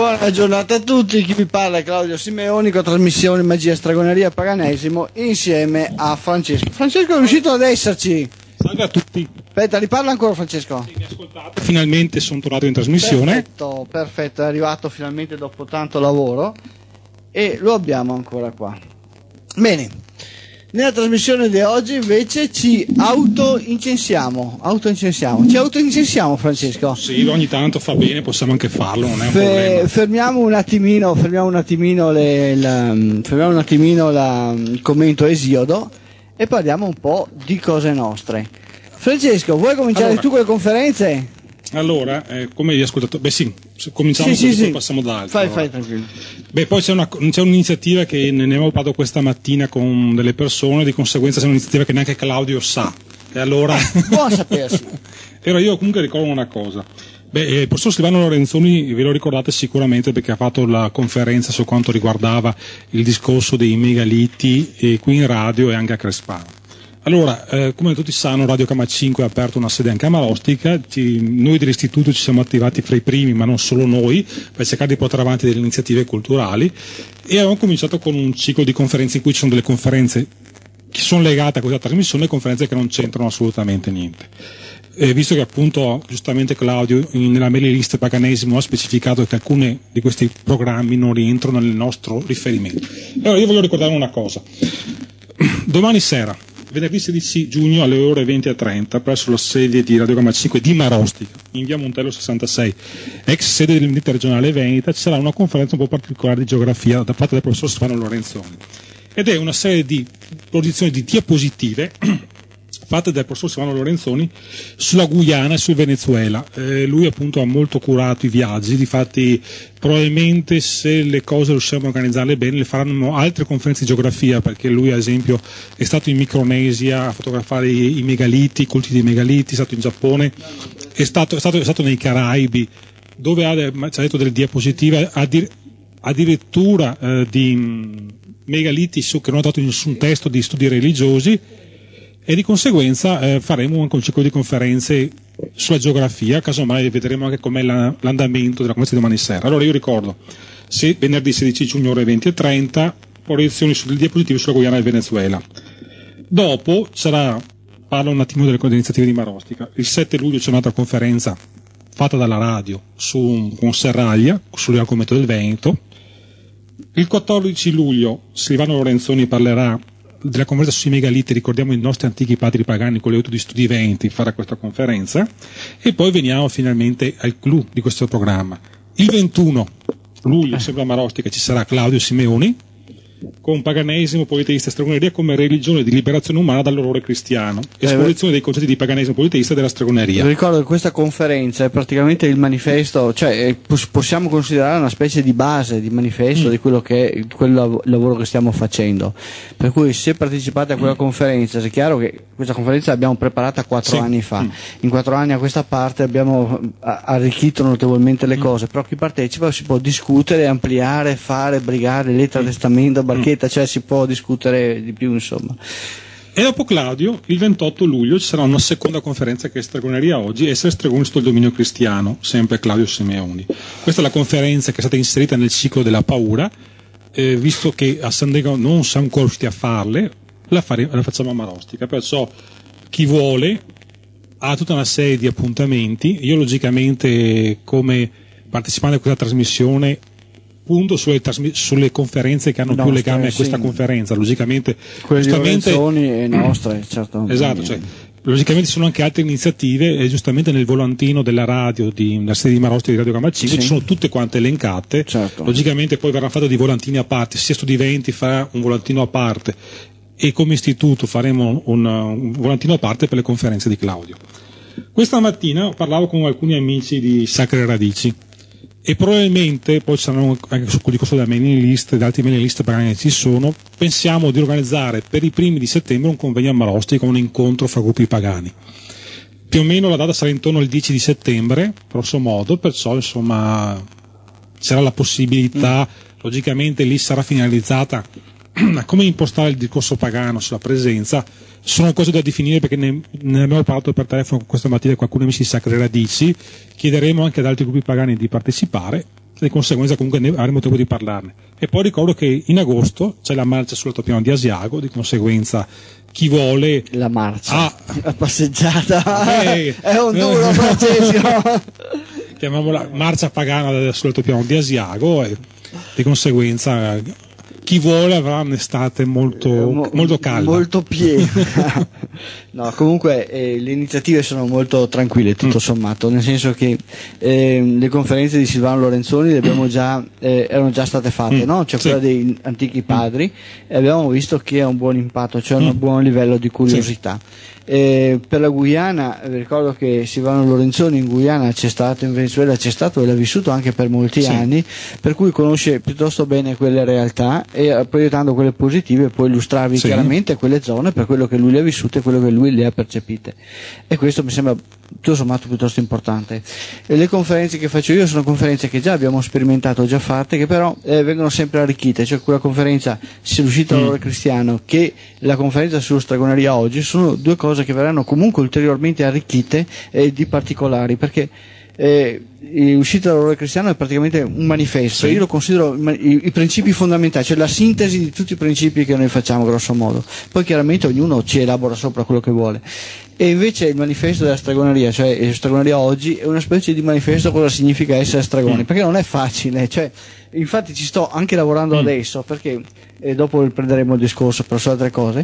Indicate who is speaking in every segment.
Speaker 1: Buona giornata a tutti, chi vi parla è Claudio Simeoni con trasmissione Magia, Stregoneria e Paganesimo insieme a Francesco. Francesco è riuscito ad esserci.
Speaker 2: Salve a tutti.
Speaker 1: Aspetta, riparla ancora Francesco.
Speaker 2: Sì, mi ascoltate? Finalmente sono tornato in trasmissione.
Speaker 1: Perfetto, è arrivato finalmente dopo tanto lavoro e lo abbiamo ancora qua. Bene. Nella trasmissione di oggi invece ci autoincensiamo, Francesco.
Speaker 2: Sì, ogni tanto fa bene, possiamo anche farlo, non è un problema.
Speaker 1: Fermiamo un attimino il commento Esiodo e parliamo un po' di cose nostre. Francesco, vuoi cominciare tu con le conferenze?
Speaker 2: Allora, come vi ho ascoltato? Beh sì, cominciamo
Speaker 1: sì.
Speaker 2: passiamo da altro.
Speaker 1: Fai tranquillo.
Speaker 2: Beh, poi c'è un'iniziativa che ne abbiamo parlato questa mattina con delle persone, di conseguenza c'è un'iniziativa che neanche Claudio sa. E allora...
Speaker 1: Buon sapersi.
Speaker 2: Però io comunque ricordo una cosa. Beh, il professor Silvano Lorenzoni ve lo ricordate sicuramente perché ha fatto la conferenza su quanto riguardava il discorso dei megaliti qui in radio e anche a Crespano. Allora, come tutti sanno, Radio Cama 5 ha aperto una sede anche a Marostica, noi dell'istituto ci siamo attivati fra i primi, ma non solo noi, per cercare di portare avanti delle iniziative culturali e abbiamo cominciato con un ciclo di conferenze in cui ci sono delle conferenze che sono legate a questa trasmissione e conferenze che non c'entrano assolutamente niente. Visto che appunto giustamente Claudio nella mailing list Paganesimo ha specificato che alcuni di questi programmi non rientrano nel nostro riferimento. Allora io voglio ricordare una cosa. Domani sera, venerdì 16 giugno alle ore 20:30 presso la sede di Radio Gama 5 di Marostica, in via Montello 66, ex sede dell'Unità Regionale Veneta, ci sarà una conferenza un po' particolare di geografia da parte del professor Stefano Lorenzoni. Ed è una serie di posizioni di diapositive fatte dal professor Stefano Lorenzoni sulla Guyana e sul Venezuela. Lui appunto ha molto curato i viaggi, difatti probabilmente se le cose riusciamo a organizzarle bene le faranno altre conferenze di geografia, perché lui ad esempio è stato in Micronesia a fotografare i megaliti, i culti dei megaliti, è stato in Giappone, è stato nei Caraibi, dove ci ha detto delle diapositive addirittura di megaliti che non ha dato in nessun testo di studi religiosi. E di conseguenza faremo anche un ciclo di conferenze sulla geografia, casomai vedremo anche com'è l'andamento della conferenza di domani sera. Allora io ricordo, venerdì 16 giugno ore 20:30, proiezioni sulle diapositive sulla Guyana e il Venezuela. Dopo parlo un attimo delle iniziative di Marostica. Il 7 luglio c'è un'altra conferenza fatta dalla radio con Serraglia sull'argomento del Veneto. Il 14 luglio Silvano Lorenzoni parlerà della conferenza sui megaliti, ricordiamo i nostri antichi padri pagani con l'aiuto di studi veneti farà questa conferenza e poi veniamo finalmente al clou di questo programma. Il 21 luglio sempre a Marostica ci sarà Claudio Simeoni con Paganesimo, politeista e stregoneria come religione di liberazione umana dall'orrore cristiano, esposizione dei concetti di paganesimo politeista e della stregoneria.
Speaker 1: Ricordo che questa conferenza è praticamente il manifesto, cioè possiamo considerare una specie di base, di manifesto di quello che è quel lavoro che stiamo facendo, per cui se partecipate a quella conferenza, è chiaro che questa conferenza l'abbiamo preparata 4 anni fa, in 4 anni a questa parte abbiamo arricchito notevolmente le cose, però chi partecipa si può discutere, ampliare, fare, brigare, lettera, testamento, barchetta, cioè si può discutere di più, insomma.
Speaker 2: E dopo Claudio, il 28 luglio ci sarà una seconda conferenza che è Stregoneria oggi, essere stregoni sul dominio cristiano, sempre Claudio Simeoni. Questa è la conferenza che è stata inserita nel ciclo della paura, visto che a San Diego non siamo ancora riusciti a farle, la facciamo a Marostica, perciò chi vuole ha tutta una serie di appuntamenti. Io logicamente come partecipante a questa trasmissione punto sulle conferenze che hanno più legame a questa conferenza, logicamente
Speaker 1: quelle giustamente e nostre, certo.
Speaker 2: Esatto, cioè, logicamente ci sono anche altre iniziative e giustamente nel volantino della radio della sede di Marostica di Radio Gama 5 ci sono tutte quante elencate,
Speaker 1: certo.
Speaker 2: Logicamente poi verranno fatti dei volantini a parte, sia Studi Venti farà un volantino a parte e come istituto faremo un volantino a parte per le conferenze di Claudio. Questa mattina parlavo con alcuni amici di Sacre Radici e probabilmente poi ci saranno anche sul discorso della mailing list e da altri mailing list pagani che ci sono. Pensiamo di organizzare per i primi di settembre un convegno a Marostica, un incontro fra gruppi pagani. Più o meno la data sarà intorno al 10 di settembre, grosso modo, perciò insomma c'era la possibilità, logicamente lì sarà finalizzata a come impostare il discorso pagano sulla presenza. Sono cose da definire perché ne abbiamo parlato per telefono questa mattina con alcuni amici di Sacre Radici, chiederemo anche ad altri gruppi pagani di partecipare di conseguenza comunque ne avremo tempo di parlarne. E poi ricordo che in agosto c'è la marcia sull'altopiano di Asiago, di conseguenza chi vuole
Speaker 1: la marcia, la passeggiata è un duro
Speaker 2: chiamiamola marcia pagana sull'altopiano di Asiago, e di conseguenza chi vuole avrà un'estate molto calda,
Speaker 1: molto piena. No, comunque le iniziative sono molto tranquille tutto sommato, nel senso che le conferenze di Silvano Lorenzoni le abbiamo erano già state fatte, no? Cioè quella dei antichi padri, e abbiamo visto che ha un buon impatto, cioè un buon livello di curiosità. Per la Guyana, ricordo che Silvano Lorenzoni in Guyana c'è stato, in Venezuela c'è stato e l'ha vissuto anche per molti anni, per cui conosce piuttosto bene quelle realtà, e proiettando quelle positive può illustrarvi chiaramente quelle zone per quello che lui le ha vissute e quello che lui le ha percepite, e questo mi sembra tutto sommato piuttosto importante. E le conferenze che faccio io sono conferenze che già abbiamo sperimentato, già fatte, che però vengono sempre arricchite, cioè quella conferenza sull'uscita dall'Ore Cristiano che la conferenza sulla stregoneria oggi sono due cose che verranno comunque ulteriormente arricchite di particolari, perché l'uscita dall'Ore Cristiano è praticamente un manifesto, io lo considero i principi fondamentali, cioè la sintesi di tutti i principi che noi facciamo grosso modo, poi chiaramente ognuno ci elabora sopra quello che vuole. E invece il manifesto della stregoneria, cioè stregoneria oggi, è una specie di manifesto cosa significa essere stregoni, perché non è facile, cioè, infatti ci sto anche lavorando adesso, perché dopo riprenderemo il discorso per su altre cose.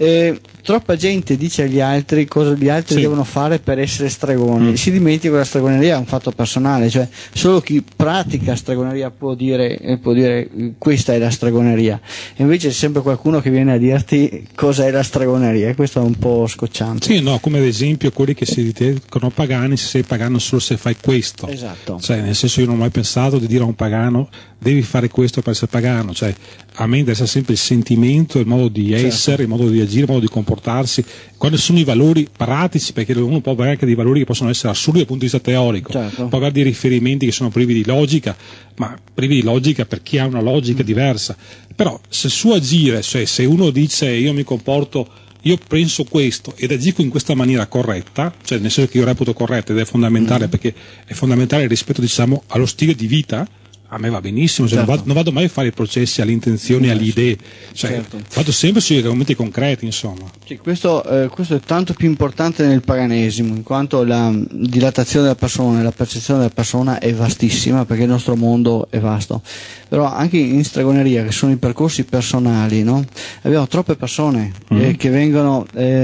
Speaker 1: Troppa gente dice agli altri cosa gli altri devono fare per essere stregoni, si dimentica che la stregoneria è un fatto personale, cioè solo chi pratica stregoneria può dire questa è la stregoneria, e invece c'è sempre qualcuno che viene a dirti cosa è la stregoneria, e questo è un po' scocciante.
Speaker 2: Sì, no, come ad esempio quelli che si ritengono pagani, se sei pagano solo se fai questo.
Speaker 1: Esatto.
Speaker 2: Cioè, nel senso, io non ho mai pensato di dire a un pagano devi fare questo per essere pagano, cioè a me interessa sempre il sentimento, il modo di essere, il modo di agire, il modo di comportarsi, quali sono i valori pratici, perché uno può avere anche dei valori che possono essere assurdi dal punto di vista teorico, può avere dei riferimenti che sono privi di logica, ma privi di logica per chi ha una logica diversa, però se il suo agire, cioè se uno dice io mi comporto, io penso questo ed agisco in questa maniera corretta, cioè nel senso che io reputo corretta, ed è fondamentale perché è fondamentale rispetto, diciamo, allo stile di vita, a me va benissimo, cioè non vado mai a fare i processi alle intenzioni, alle idee, cioè vado sempre sui argomenti concreti, insomma.
Speaker 1: Sì, questo è tanto più importante nel paganesimo, in quanto la dilatazione della persona, la percezione della persona è vastissima, perché il nostro mondo è vasto. Però anche in stregoneria, che sono i percorsi personali, no? Abbiamo troppe persone che vengono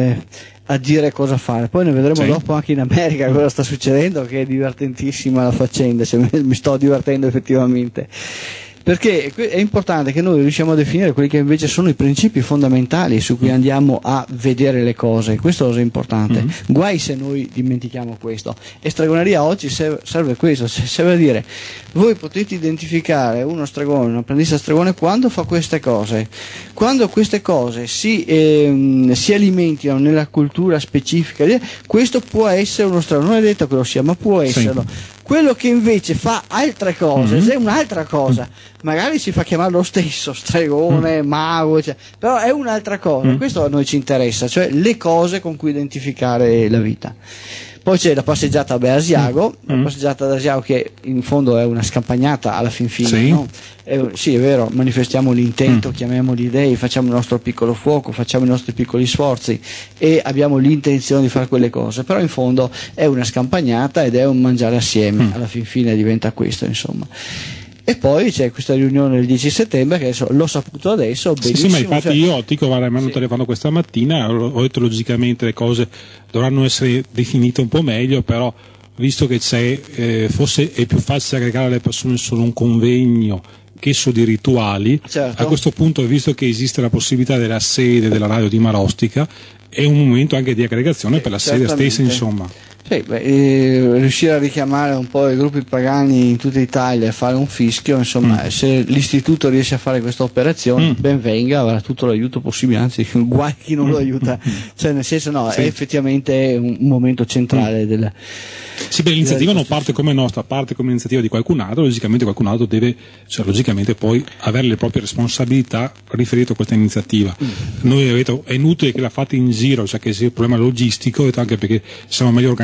Speaker 1: a dire cosa fare, poi ne vedremo dopo anche in America cosa sta succedendo, che è divertentissima la faccenda, cioè, mi sto divertendo effettivamente, perché è importante che noi riusciamo a definire quelli che invece sono i principi fondamentali su cui andiamo a vedere le cose, questo è importante. Guai se noi dimentichiamo questo, e stregoneria oggi serve questo, serve a dire voi potete identificare uno stregone, un apprendista stregone quando fa queste cose, quando queste cose si alimentano nella cultura specifica, questo può essere uno stregone, non è detto che lo sia, ma può esserlo. Quello che invece fa altre cose, è un'altra cosa, magari si fa chiamare lo stesso stregone, mago, cioè, però è un'altra cosa, questo a noi ci interessa, cioè le cose con cui identificare la vita. Poi c'è la passeggiata a Asiago, la passeggiata ad Asiago che in fondo è una scampagnata alla fin fine, no? Sì, è vero, manifestiamo l'intento, chiamiamo gli dei, facciamo il nostro piccolo fuoco, facciamo i nostri piccoli sforzi e abbiamo l'intenzione di fare quelle cose, però in fondo è una scampagnata ed è un mangiare assieme, alla fin fine diventa questo, insomma. E poi c'è questa riunione il 10 settembre che adesso l'ho saputo adesso benissimo.
Speaker 2: Sì, ma infatti io Tico mi hanno telefonato questa mattina, ho detto logicamente le cose dovranno essere definite un po' meglio, però visto che c'è, forse è più facile aggregare le persone solo un convegno che su di rituali, a questo punto, visto che esiste la possibilità della sede della radio di Marostica, è un momento anche di aggregazione per la sede stessa, insomma.
Speaker 1: Sì, riuscire a richiamare un po' i gruppi pagani in tutta Italia e fare un fischio, insomma, se l'istituto riesce a fare questa operazione, ben venga, avrà tutto l'aiuto possibile, anzi guai chi non lo aiuta, cioè nel senso è effettivamente un momento centrale della...
Speaker 2: Sì, l'iniziativa non parte come nostra, parte come iniziativa di qualcun altro, logicamente qualcun altro deve, cioè, logicamente poi avere le proprie responsabilità riferito a questa iniziativa. Noi, è inutile che la fate in giro, cioè che sia il problema logistico, anche perché siamo meglio organizzati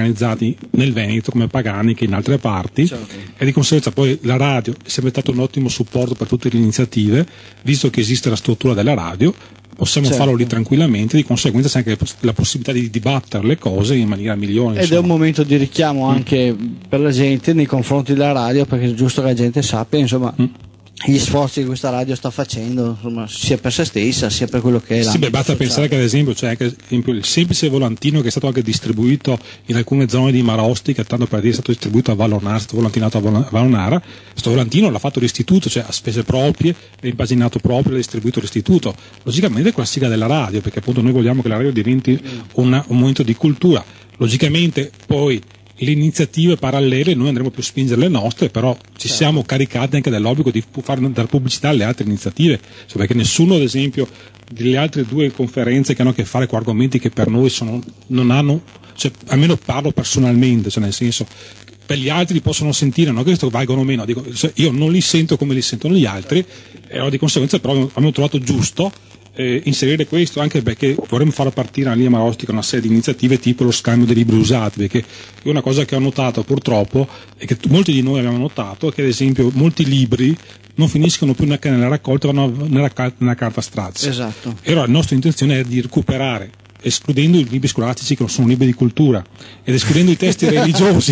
Speaker 2: organizzati nel Veneto come Pagani che in altre parti,
Speaker 1: certo.
Speaker 2: E di conseguenza poi la radio è sempre stato un ottimo supporto per tutte le iniziative, visto che esiste la struttura della radio, possiamo
Speaker 1: certo.
Speaker 2: farlo lì tranquillamente, di conseguenza c'è anche la possibilità di dibattere le cose in maniera migliore.
Speaker 1: Ed è un momento di richiamo anche per la gente nei confronti della radio, perché è giusto che la gente sappia, insomma, gli sforzi che questa radio sta facendo, insomma, sia per se stessa sia per quello che è
Speaker 2: Sì, basta pensare che ad esempio c'è anche il semplice volantino che è stato anche distribuito in alcune zone di Marostica, tanto per dire è stato distribuito a Vallonara, è stato volantinato a Vallonara, questo volantino l'ha fatto l'istituto, cioè a spese proprie, è impaginato proprio, l'ha distribuito l'istituto, logicamente con la sigla della radio, perché appunto noi vogliamo che la radio diventi un momento di cultura, logicamente poi le iniziative parallele noi andremo più a spingere le nostre, però ci siamo caricati anche dell'obbligo di fare dare pubblicità alle altre iniziative, cioè perché nessuno ad esempio delle altre due conferenze che hanno a che fare con argomenti che per noi non hanno, cioè almeno parlo personalmente, cioè nel senso per gli altri possono sentire, non che questo valgono meno, dico, cioè io non li sento come li sentono gli altri, e di conseguenza però abbiamo trovato giusto inserire questo, anche perché vorremmo far partire lì a Marostica una serie di iniziative tipo lo scambio dei libri usati, perché è una cosa che ho notato purtroppo e che molti di noi abbiamo notato, che ad esempio molti libri non finiscono più neanche nella raccolta, vanno nella carta straccia.
Speaker 1: Esatto.
Speaker 2: E allora la nostra intenzione è di recuperare, escludendo i libri scolastici che non sono libri di cultura ed escludendo i testi religiosi.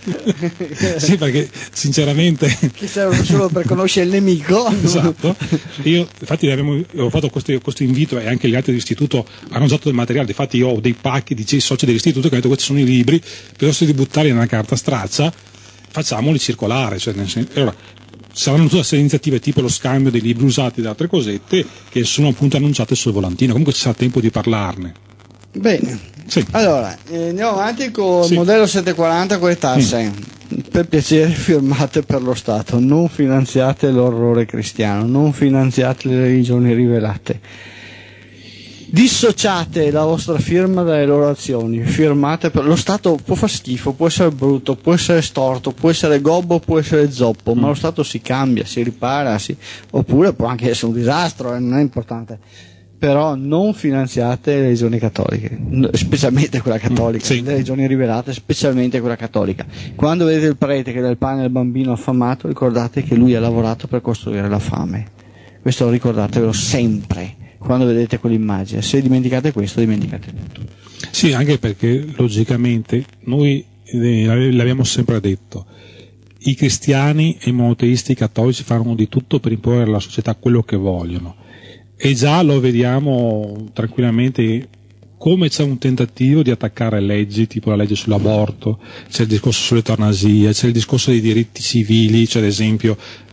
Speaker 2: Sì, perché sinceramente
Speaker 1: che servono solo per conoscere il nemico.
Speaker 2: Esatto. Io infatti ho fatto questo invito e anche gli altri dell'istituto hanno usato del materiale, infatti io ho dei pacchi di soci dell'istituto che hanno detto questi sono i libri, piuttosto di buttarli nella carta straccia facciamoli circolare, cioè allora saranno tutte le iniziative tipo lo scambio dei libri usati da altre cosette che sono appunto annunciate sul volantino, comunque ci sarà tempo di parlarne.
Speaker 1: Bene,
Speaker 2: sì.
Speaker 1: Allora andiamo avanti con il
Speaker 2: sì.
Speaker 1: modello 740 con le tasse. Per piacere firmate per lo Stato, non finanziate l'orrore cristiano, non finanziate le religioni rivelate, dissociate la vostra firma dalle loro azioni, firmate per lo Stato. Può far schifo, può essere brutto, può essere storto, può essere gobbo, può essere zoppo, ma lo Stato si cambia, si ripara, oppure può anche essere un disastro, non è importante. Però non finanziate le religioni cattoliche, specialmente quella cattolica,
Speaker 2: sì.
Speaker 1: Le religioni rivelate, specialmente quella cattolica. Quando vedete il prete che dà il pane al bambino affamato, ricordate che lui ha lavorato per costruire la fame. Questo ricordatevelo sempre, quando vedete quell'immagine. Se dimenticate questo, dimenticate tutto.
Speaker 2: Sì, anche perché logicamente noi l'abbiamo sempre detto, i cristiani e i monoteisti cattolici faranno di tutto per imporre alla società quello che vogliono. E già lo vediamo tranquillamente come c'è un tentativo di attaccare leggi, tipo la legge sull'aborto, c'è il discorso sull'eutanasia, c'è il discorso dei diritti civili, c'è ad esempio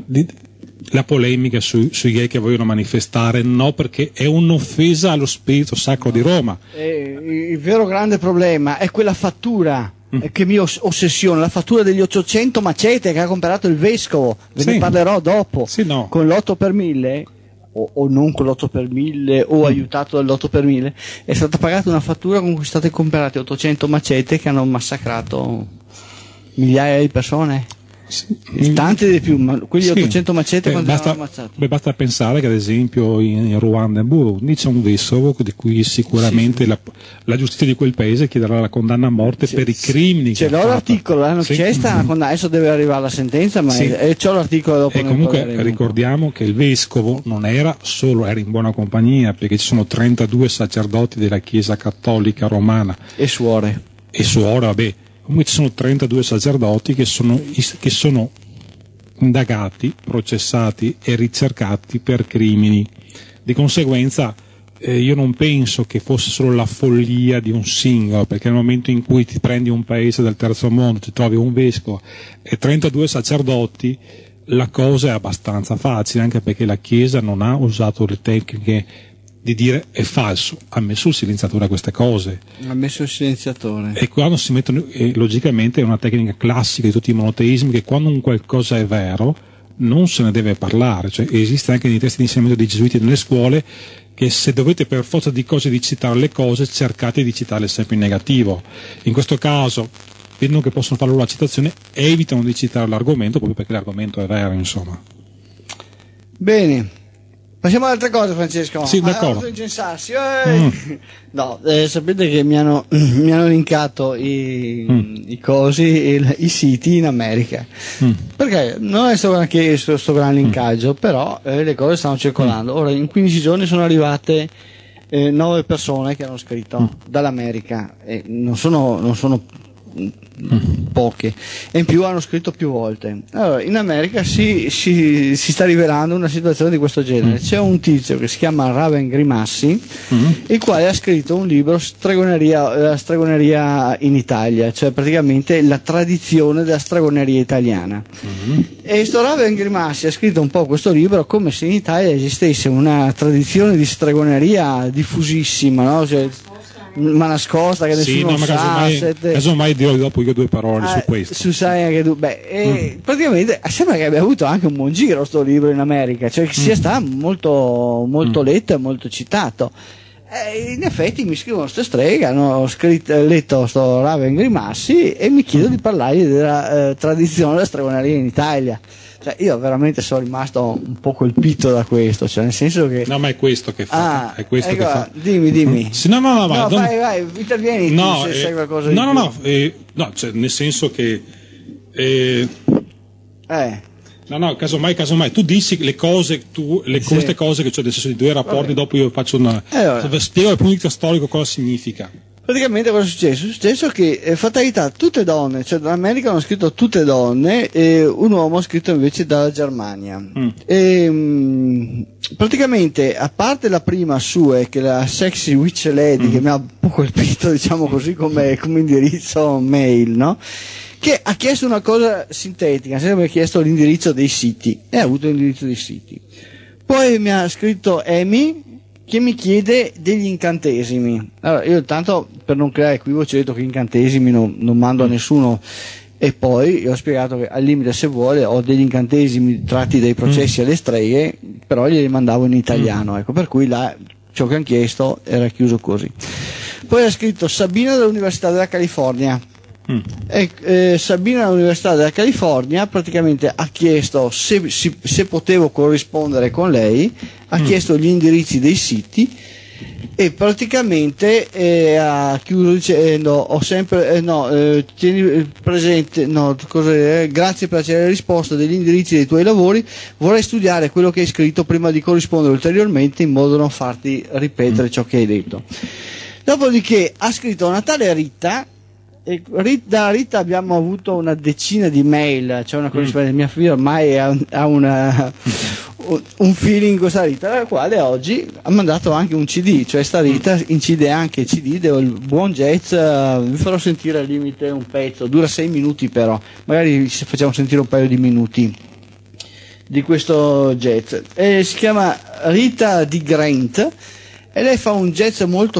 Speaker 2: la polemica sui gay che vogliono manifestare, no, perché è un'offesa allo spirito sacro di Roma.
Speaker 1: Il vero grande problema è quella fattura che mi ossessiona, la fattura degli 800 macete che ha comprato il vescovo, ve ne parlerò dopo,
Speaker 2: no.
Speaker 1: Con l'8 per 1000 o non con l'8 per 1000 o aiutato dall'8 per 1000 è stata pagata una fattura con cui state comprate 800 macete che hanno massacrato migliaia di persone. Sì. Tanti di più, ma quegli 800 macete quando hanno ammazzato.
Speaker 2: Basta pensare che ad esempio in Ruanda e Burundi c'è un vescovo di cui sicuramente la giustizia di quel paese chiederà la condanna a morte per i crimini.
Speaker 1: Ce l'ho l'articolo, l'hanno chiesta, adesso deve arrivare la sentenza, ma c'ho l'articolo dopo.
Speaker 2: E comunque ricordiamo che il vescovo non era in buona compagnia, perché ci sono 32 sacerdoti della Chiesa Cattolica Romana
Speaker 1: e suore,
Speaker 2: vabbè. Comunque ci sono 32 sacerdoti che sono indagati, processati e ricercati per crimini. Di conseguenza io non penso che fosse solo la follia di un singolo, perché nel momento in cui ti prendi un paese del terzo mondo, ti trovi un vescovo e 32 sacerdoti, la cosa è abbastanza facile, anche perché la Chiesa non ha usato le tecniche di dire è falso, ha messo il silenziatore a queste cose.
Speaker 1: Ha messo il silenziatore.
Speaker 2: E quando si mettono, logicamente è una tecnica classica di tutti i monoteismi, che quando un qualcosa è vero non se ne deve parlare, cioè esiste anche nei testi di insegnamento dei gesuiti nelle scuole che se dovete per forza di cose di citare le cose, cercate di citarle sempre in negativo. In questo caso, vedono che possono fare loro la citazione, evitano di citare l'argomento proprio perché l'argomento è vero, insomma.
Speaker 1: Bene. Passiamo ad altre cose, Francesco.
Speaker 2: Sì, d'accordo.
Speaker 1: No, sapete che mi hanno linkato i cosi, i siti in America. Perché non è stato anche sto gran linkaggio, però le cose stanno circolando. Ora, in 15 giorni sono arrivate 9 persone che hanno scritto dall'America, e non sono poche, e in più hanno scritto più volte. Allora, in America si sta rivelando una situazione di questo genere. C'è un tizio che si chiama Raven Grimassi, il quale ha scritto un libro, la stregoneria in Italia, cioè praticamente la tradizione della stregoneria italiana. E sto Raven Grimassi ha scritto un po' questo libro come se in Italia esistesse una tradizione di stregoneria diffusissima, no? Cioè, ma nascosta che nessuno sa.
Speaker 2: Casomai dirò dopo io 2 parole su questo.
Speaker 1: Sai anche tu. Praticamente sembra che abbia avuto anche un buon giro sto libro in America, cioè che sia stato molto letto e molto citato. In effetti mi scrivono queste streghe, hanno letto sto Raven Grimassi e mi chiedono di parlare della tradizione della stregoneria in Italia. Cioè, io veramente sono rimasto un po' colpito da questo, cioè nel senso che...
Speaker 2: No, ma è questo che fa. È questo che fa.
Speaker 1: Dimmi.
Speaker 2: Sì, no,
Speaker 1: vai, intervieni se sai qualcosa di più.
Speaker 2: No, cioè nel senso che... No, casomai tu dici le cose, queste cose che c'è nel senso di 2 rapporti, dopo io faccio spiego dal punto di vista storico cosa significa.
Speaker 1: Praticamente cosa è successo? È successo che fatalità, tutte donne, cioè dall'America hanno scritto tutte donne e un uomo ha scritto invece dalla Germania. Praticamente, a parte la prima sua, che è la Sexy Witch Lady, che mi ha un po' colpito, diciamo così, come indirizzo mail, no? Che ha chiesto una cosa sintetica, sempre chiesto l'indirizzo dei siti, e ha avuto l'indirizzo dei siti. Poi mi ha scritto Amy, che mi chiede degli incantesimi. Allora, io tanto per non creare equivoci ho detto che incantesimi non mando a nessuno, e poi io ho spiegato che al limite, se vuole, ho degli incantesimi tratti dai processi alle streghe, però glieli mandavo in italiano, ecco, per cui là ciò che hanno chiesto era chiuso così. Poi ha scritto Sabina dell'Università della California. Sabina dell'Università della California praticamente ha chiesto se potevo corrispondere con lei, ha chiesto gli indirizzi dei siti e praticamente ha chiuso dicendo ho sempre tieni presente grazie per la risposta degli indirizzi dei tuoi lavori, vorrei studiare quello che hai scritto prima di corrispondere ulteriormente in modo da non farti ripetere ciò che hai detto. Dopodiché ha scritto una tale Rita, e da Rita abbiamo avuto una decina di mail, cioè una corrispondenza. Mia figlia ormai ha un feeling con sta Rita, la quale oggi ha mandato anche un CD, cioè sta Rita incide anche il CD del buon jazz. Vi farò sentire al limite un pezzo, dura 6 minuti, però magari facciamo sentire un paio di minuti di questo jazz. Si chiama Rita Di Grant e lei fa un jazz molto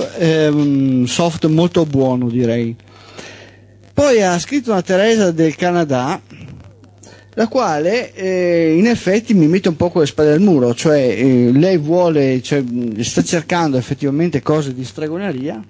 Speaker 1: soft, molto buono, direi. Poi ha scritto una Teresa del Canada, la quale in effetti mi mette un po' con le spalle al muro, cioè lei sta cercando effettivamente cose di stregoneria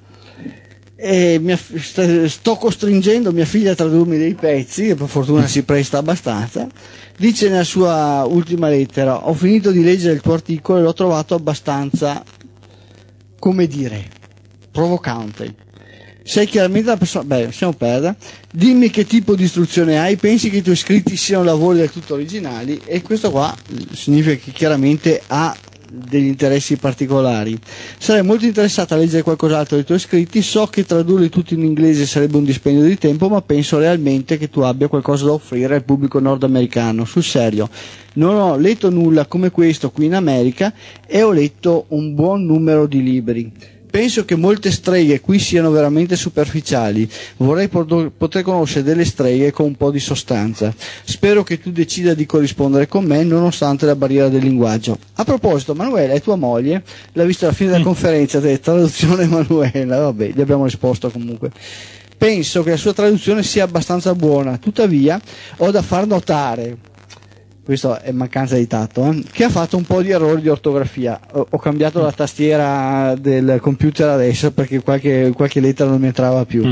Speaker 1: e sto costringendo mia figlia a tradurmi dei pezzi, e per fortuna si presta abbastanza. Dice nella sua ultima lettera: ho finito di leggere il tuo articolo e l'ho trovato abbastanza, come dire, provocante. Sei chiaramente una persona... lasciamo perdere. Dimmi che tipo di istruzione hai, pensi che i tuoi scritti siano lavori del tutto originali? E questo qua significa che chiaramente ha degli interessi particolari. Sarei molto interessata a leggere qualcos'altro dei tuoi scritti, so che tradurli tutti in inglese sarebbe un dispendio di tempo, ma penso realmente che tu abbia qualcosa da offrire al pubblico nordamericano. Sul serio, non ho letto nulla come questo qui in America e ho letto un buon numero di libri. Penso che molte streghe qui siano veramente superficiali. Vorrei poter conoscere delle streghe con un po' di sostanza. Spero che tu decida di corrispondere con me nonostante la barriera del linguaggio. A proposito, Manuela è tua moglie? L'ha vista alla fine della conferenza di traduzione Manuela. Vabbè, gli abbiamo risposto comunque. Penso che la sua traduzione sia abbastanza buona. Tuttavia, ho da far notare, questo è mancanza di tatto, che ha fatto un po' di errori di ortografia. Ho cambiato la tastiera del computer adesso perché qualche lettera non mi entrava più.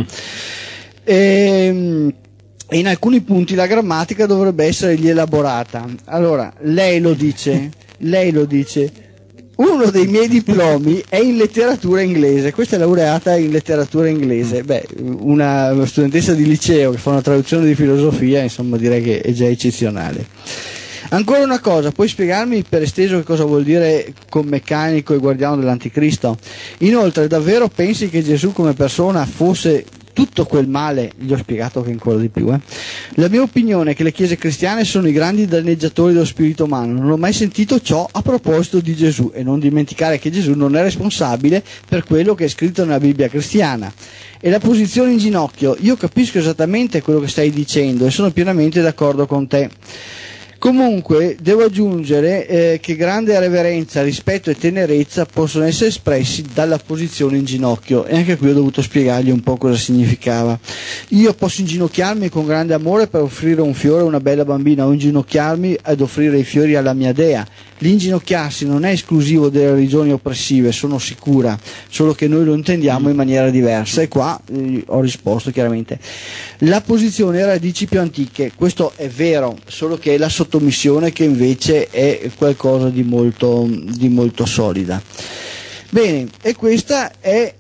Speaker 1: E in alcuni punti la grammatica dovrebbe essere elaborata. Allora, lei lo dice, Lei lo dice: uno dei miei diplomi è in letteratura inglese. Questa è laureata in letteratura inglese. Beh, una studentessa di liceo che fa una traduzione di filosofia, insomma, direi che è già eccezionale. Ancora una cosa, puoi spiegarmi per esteso che cosa vuol dire commeccanico e guardiano dell'anticristo? Inoltre, davvero pensi che Gesù come persona fosse tutto quel male? Gli ho spiegato che ancora di più. La mia opinione è che le chiese cristiane sono i grandi danneggiatori dello spirito umano. Non ho mai sentito ciò a proposito di Gesù, e non dimenticare che Gesù non è responsabile per quello che è scritto nella Bibbia cristiana. E la posizione in ginocchio, io capisco esattamente quello che stai dicendo e sono pienamente d'accordo con te. Comunque devo aggiungere che grande reverenza, rispetto e tenerezza possono essere espressi dalla posizione in ginocchio, e anche qui ho dovuto spiegargli un po' cosa significava. Io posso inginocchiarmi con grande amore per offrire un fiore a una bella bambina, o inginocchiarmi ad offrire i fiori alla mia dea. L'inginocchiarsi non è esclusivo delle religioni oppressive, sono sicura, solo che noi lo intendiamo in maniera diversa, e qua ho risposto chiaramente. La posizione ha radici più antiche, questo è vero, solo che è la sottomissione che invece è qualcosa di molto solida. Bene, e questa è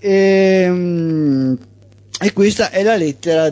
Speaker 1: la lettera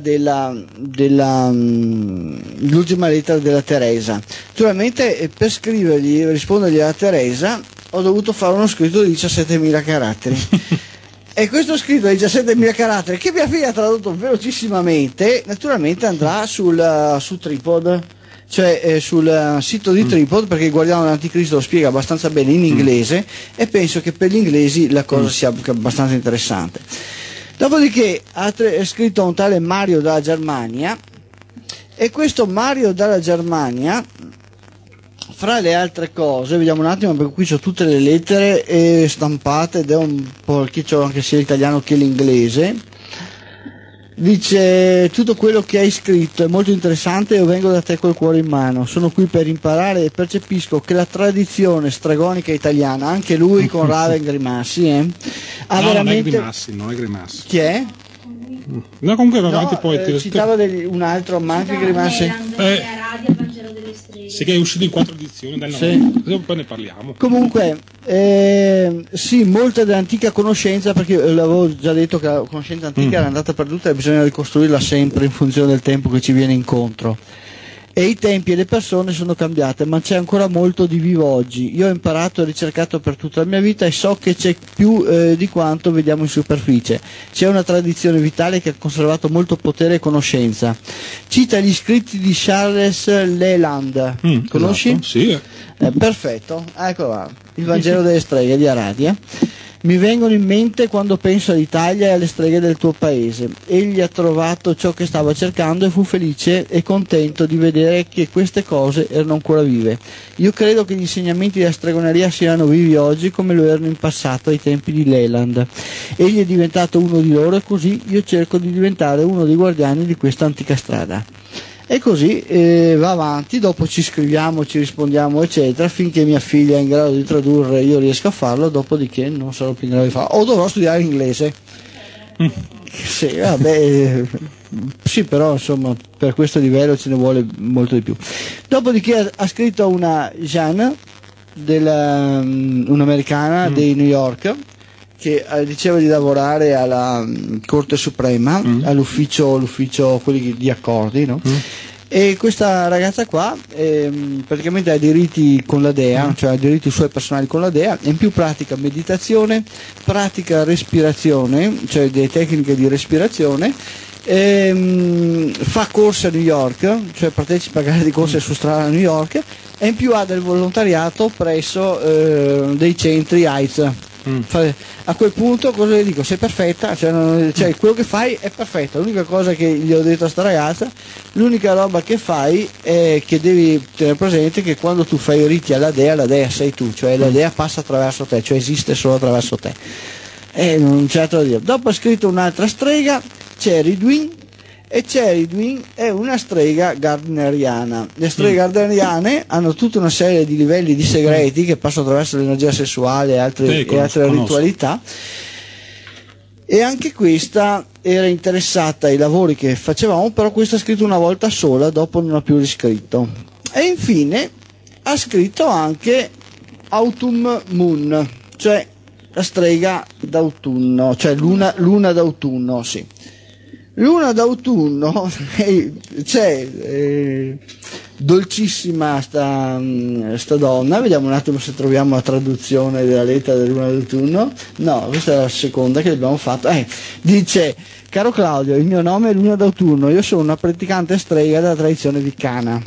Speaker 1: l'ultima lettera della Teresa. Naturalmente per rispondergli alla Teresa ho dovuto fare uno scritto di 17.000 caratteri. E questo scritto di 17.000 caratteri, che mia figlia ha tradotto velocissimamente, naturalmente andrà su Tripod, cioè sul sito di Tripod, perché il Guardiano dell'Anticristo lo spiega abbastanza bene in inglese, e penso che per gli inglesi la cosa sia abbastanza interessante. Dopodiché ha scritto un tale Mario dalla Germania, e questo Mario dalla Germania, fra le altre cose, vediamo un attimo, perché qui ho tutte le lettere stampate ed è un po', qui c'ho anche sia l'italiano che l'inglese. Dice: tutto quello che hai scritto è molto interessante, io vengo da te col cuore in mano, sono qui per imparare e percepisco che la tradizione stragonica italiana, anche lui con Raven Grimassi, ha
Speaker 2: no,
Speaker 1: veramente...
Speaker 2: non è Grimassi.
Speaker 1: Chi è?
Speaker 2: No, comunque avanti poi
Speaker 1: citava un altro, ma anche Grimassi.
Speaker 2: Sì, che è uscito in 4 edizioni del 90, sì. Poi ne parliamo.
Speaker 1: Comunque, sì, molta dell'antica conoscenza, perché l'avevo già detto che la conoscenza antica era andata perduta e bisogna ricostruirla sempre in funzione del tempo che ci viene incontro. E i tempi e le persone sono cambiate, ma c'è ancora molto di vivo oggi. Io ho imparato e ricercato per tutta la mia vita e so che c'è più di quanto vediamo in superficie. C'è una tradizione vitale che ha conservato molto potere e conoscenza. Cita gli scritti di Charles Leland. Conosci?
Speaker 2: Esatto, sì.
Speaker 1: Perfetto, ecco qua, il Vangelo delle streghe di Aradia. Mi vengono in mente quando penso all'Italia e alle streghe del tuo paese. Egli ha trovato ciò che stava cercando e fu felice e contento di vedere che queste cose erano ancora vive. Io credo che gli insegnamenti della stregoneria siano vivi oggi come lo erano in passato ai tempi di Leland. Egli è diventato uno di loro e così io cerco di diventare uno dei guardiani di questa antica strada. E così va avanti, dopo ci scriviamo, ci rispondiamo eccetera, finché mia figlia è in grado di tradurre io riesco a farlo, dopodiché non sarò più in grado di farlo, o dovrò studiare inglese. Sì, vabbè, sì, però insomma per questo livello ce ne vuole molto di più. Dopodiché ha scritto una Jeanne, un'americana di New York, che diceva di lavorare alla Corte Suprema, all'ufficio quelli di accordi, no? E questa ragazza qua praticamente ha diritti con la DEA, cioè ha diritti suoi personali con la DEA, e in più pratica meditazione, pratica respirazione, cioè delle tecniche di respirazione, fa corse a New York, cioè partecipa a gare di corse su strada a New York, e in più ha del volontariato presso dei centri AIDS. A quel punto cosa le dico? Sei perfetta, cioè quello che fai è perfetto. L'unica cosa che gli ho detto a sta ragazza, l'unica roba che fai è che devi tenere presente che quando tu fai i riti alla dea sei tu, cioè la dea passa attraverso te, cioè esiste solo attraverso te, e non c'è altro da dire. Dopo ha scritto un'altra strega, Cherry Dwin, e Cherry Dwin è una strega gardneriana. Le streghe gardneriane hanno tutta una serie di livelli di segreti che passano attraverso l'energia sessuale e altre ritualità, e anche questa era interessata ai lavori che facevamo, però questa ha scritto una volta sola, dopo non ha più riscritto. E infine ha scritto anche Autumn Moon, cioè la strega d'autunno, cioè luna d'autunno, sì. Luna d'autunno, dolcissima sta donna. Vediamo un attimo se troviamo la traduzione della lettera della luna d'autunno. No, questa è la seconda che abbiamo fatto. Dice: caro Claudio, il mio nome è Luna d'autunno, io sono una praticante strega della tradizione vicana.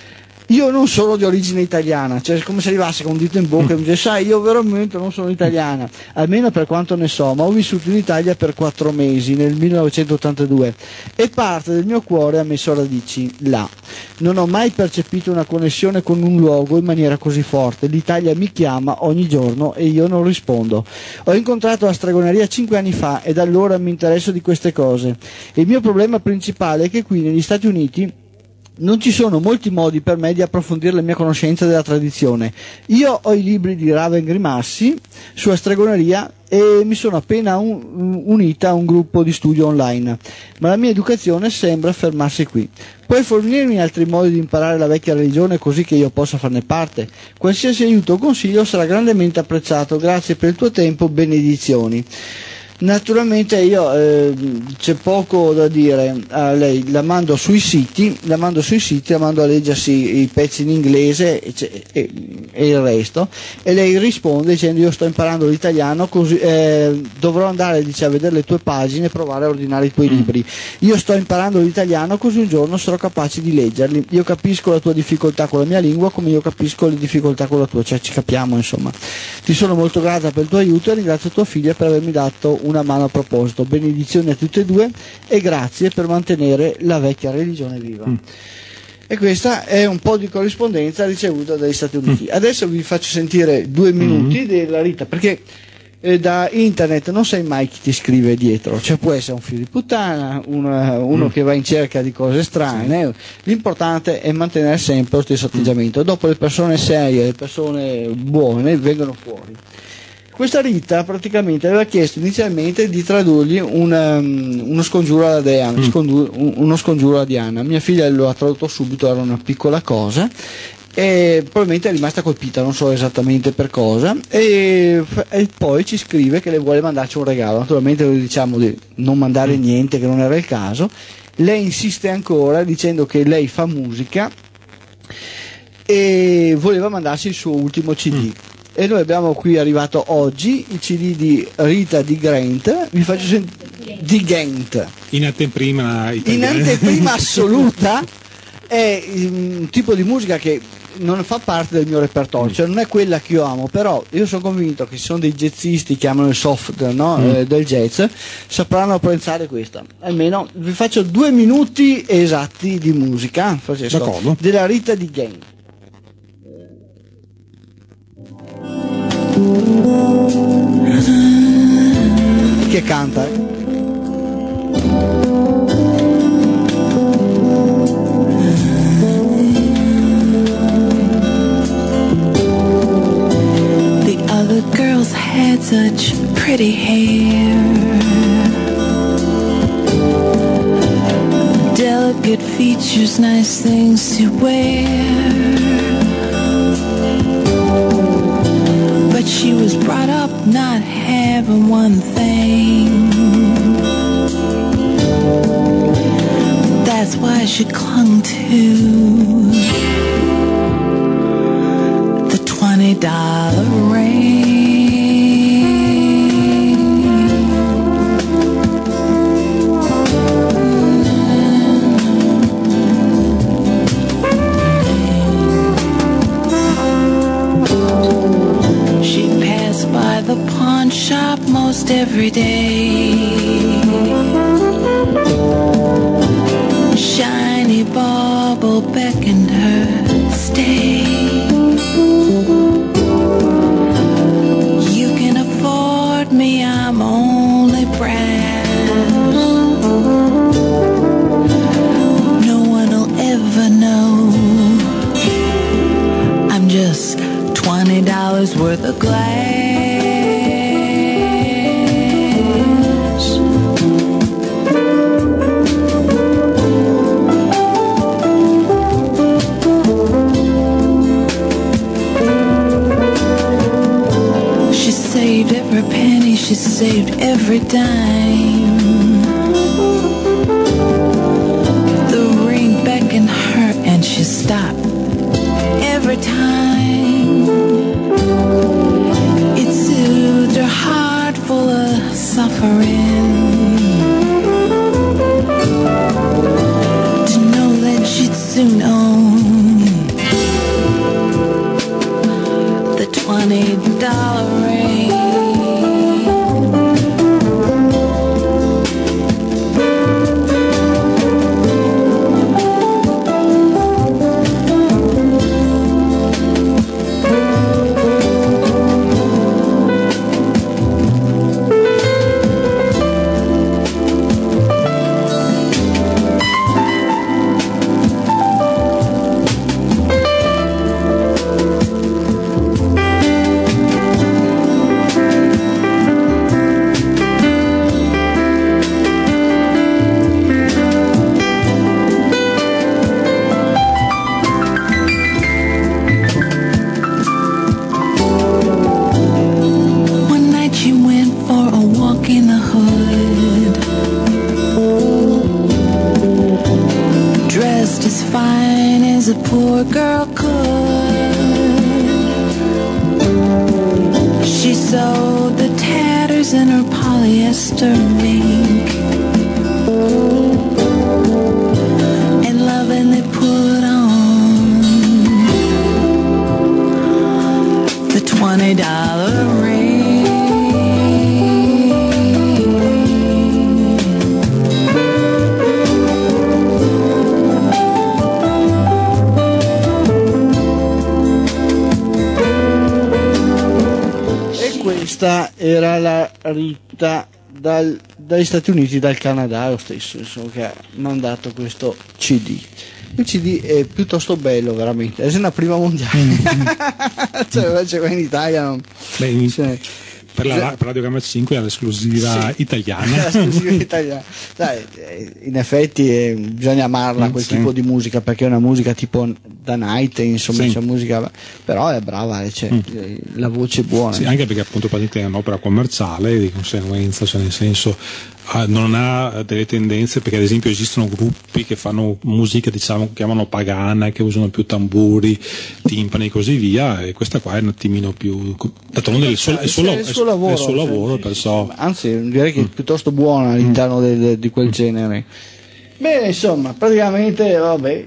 Speaker 1: Io non sono di origine italiana, cioè come se arrivasse con un dito in bocca e mi dice: sai, io veramente non sono italiana, almeno per quanto ne so, ma ho vissuto in Italia per 4 mesi nel 1982 e parte del mio cuore ha messo radici là. Non ho mai percepito una connessione con un luogo in maniera così forte. L'Italia mi chiama ogni giorno e io non rispondo. Ho incontrato la stregoneria 5 anni fa e da allora mi interesso di queste cose. Il mio problema principale è che qui negli Stati Uniti non ci sono molti modi per me di approfondire la mia conoscenza della tradizione. Io ho i libri di Raven Grimassi sulla stregoneria e mi sono appena unita a un gruppo di studio online, ma la mia educazione sembra fermarsi qui. Puoi fornirmi altri modi di imparare la vecchia religione così che io possa farne parte? Qualsiasi aiuto o consiglio sarà grandemente apprezzato. Grazie per il tuo tempo, benedizioni. Naturalmente io c'è poco da dire a lei, la mando sui siti, la mando a leggersi i pezzi in inglese e il resto, e lei risponde dicendo: io sto imparando l'italiano, così dovrò andare, dice, a vedere le tue pagine e provare a ordinare i tuoi libri. Io sto imparando l'italiano, così un giorno sarò capace di leggerli. Io capisco la tua difficoltà con la mia lingua come io capisco le difficoltà con la tua, cioè ci capiamo, insomma. Ti sono molto grata per il tuo aiuto e ringrazio tua figlia per avermi dato una mano a proposito. Benedizioni a tutte e due e grazie per mantenere la vecchia religione viva. E questa è un po' di corrispondenza ricevuta dagli Stati Uniti. Adesso vi faccio sentire 2 minuti della Rita, perché da internet non sai mai chi ti scrive dietro, cioè può essere un figlio di puttana, uno che va in cerca di cose strane. L'importante è mantenere sempre lo stesso atteggiamento. Dopo le persone serie, le persone buone vengono fuori. Questa Rita praticamente aveva chiesto inizialmente di tradurgli uno scongiuro alla Diana, uno scongiuro alla Diana. Mia figlia lo ha tradotto subito, era una piccola cosa e probabilmente è rimasta colpita, non so esattamente per cosa, e poi ci scrive che le vuole mandarci un regalo. Naturalmente noi diciamo di non mandare niente, che non era il caso. Lei insiste ancora dicendo che lei fa musica e voleva mandarsi il suo ultimo CD. E noi abbiamo qui arrivato oggi il CD di Rita Di Grant, vi faccio sentire Di Ghent.
Speaker 2: In anteprima italiana.
Speaker 1: In anteprima assoluta, è un tipo di musica che non fa parte del mio repertorio, cioè non è quella che io amo, però io sono convinto che ci sono dei jazzisti che amano il soft, no? Del jazz, sapranno apprezzare questa. Almeno vi faccio 2 minuti esatti di musica, della Rita Di Ghent. Che canta,
Speaker 3: The other girls had such pretty hair, delicate features, nice things to wear. But she was brought up not having one thing. That's why she clung to the $20 ring. By the pawn shop most every day. Shiny bauble beckoned her stay. You can afford me, I'm only brass. No one will ever know. I'm just $20 worth of glass. saved every dime. The ring beckoned her and she stopped every time. It soothed her heart full of suffering to know that she'd soon own the $20 ring. A poor girl could. She sewed the tatters in her polyester mink and lovingly put on the $20 ring.
Speaker 1: Questa era la Rita dagli Stati Uniti, dal Canada lo stesso, insomma, che ha mandato questo CD. Il CD è piuttosto bello, veramente, è una prima mondiale. Cioè, in Italia non...
Speaker 2: Beh, per Radio Gamma 5 è l'esclusiva italiana.
Speaker 1: L'esclusiva italiana. Dai, in effetti bisogna amarla quel tipo di musica, perché è una musica tipo da night, insomma, c'è musica, però è brava, la voce è buona.
Speaker 2: Sì, anche perché appunto è un'opera commerciale, di conseguenza, cioè nel senso non ha delle tendenze, perché ad esempio esistono gruppi che fanno musica, diciamo, che chiamano pagana, che usano più tamburi, timpani e così via, e questa qua è un attimino più, d'altronde è il suo lavoro, perciò.
Speaker 1: Anzi, direi che è piuttosto buona all'interno di quel genere. Bene, insomma, praticamente, vabbè,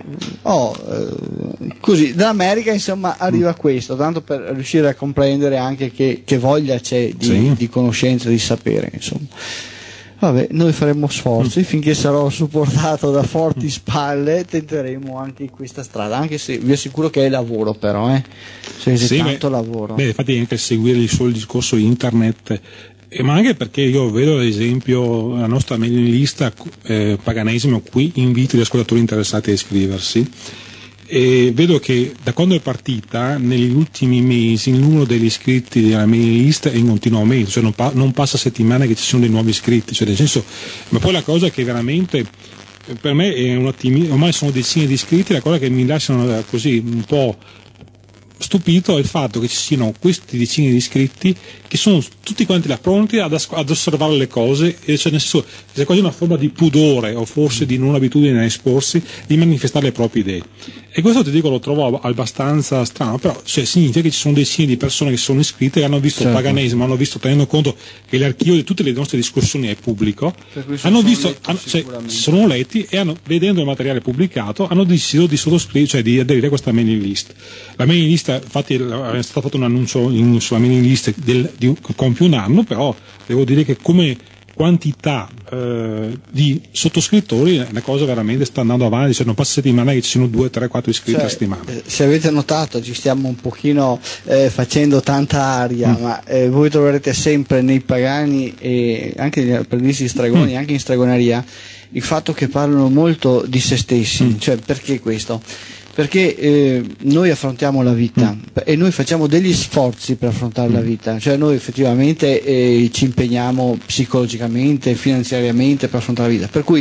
Speaker 1: così, dall'America, insomma, arriva questo, tanto per riuscire a comprendere anche che voglia c'è di conoscenza, di sapere, insomma. Vabbè, noi faremo sforzi finché sarò supportato da forti spalle, tenteremo anche questa strada, anche se vi assicuro che è lavoro, però, c'è tanto lavoro.
Speaker 2: Beh, infatti anche seguire il suo discorso internet, ma anche perché io vedo ad esempio la nostra mailing lista Paganesimo, qui invito gli ascoltatori interessati a iscriversi, e vedo che da quando è partita negli ultimi mesi il numero degli iscritti della mailing list è in continuo aumento, cioè non passa settimana che ci sono dei nuovi iscritti, cioè nel senso, ma poi la cosa che veramente per me è ormai sono decine di iscritti, la cosa che mi lasciano così un po' stupito è il fatto che ci siano questi decine di iscritti che sono tutti quanti là pronti ad osservare le cose, e cioè nel senso c'è quasi una forma di pudore o forse di non abitudine a esporsi, di manifestare le proprie idee, e questo ti dico lo trovo abbastanza strano, però cioè, significa che ci sono decine di persone che sono iscritte e hanno visto il paganesimo, hanno visto, tenendo conto che l'archivio di tutte le nostre discussioni è pubblico, hanno visto, sono letti e vedendo il materiale pubblicato hanno deciso di sottoscrivere, cioè di aderire a questa mailing list. La mailing list, infatti, è stato fatto un annuncio sulla mailing list compie un anno, però devo dire che come quantità di sottoscrittori una cosa veramente sta andando avanti, cioè non passa settimana che ci siano 2, 3, 4 iscritti a settimana.
Speaker 1: Se avete notato ci stiamo un pochino facendo tanta aria, ma voi troverete sempre nei pagani e anche negli apprendisti stregoni, anche in stregoneria, il fatto che parlano molto di se stessi. Cioè, perché questo? Perché noi affrontiamo la vita e noi facciamo degli sforzi per affrontare la vita, cioè noi effettivamente ci impegniamo psicologicamente, finanziariamente per affrontare la vita, per cui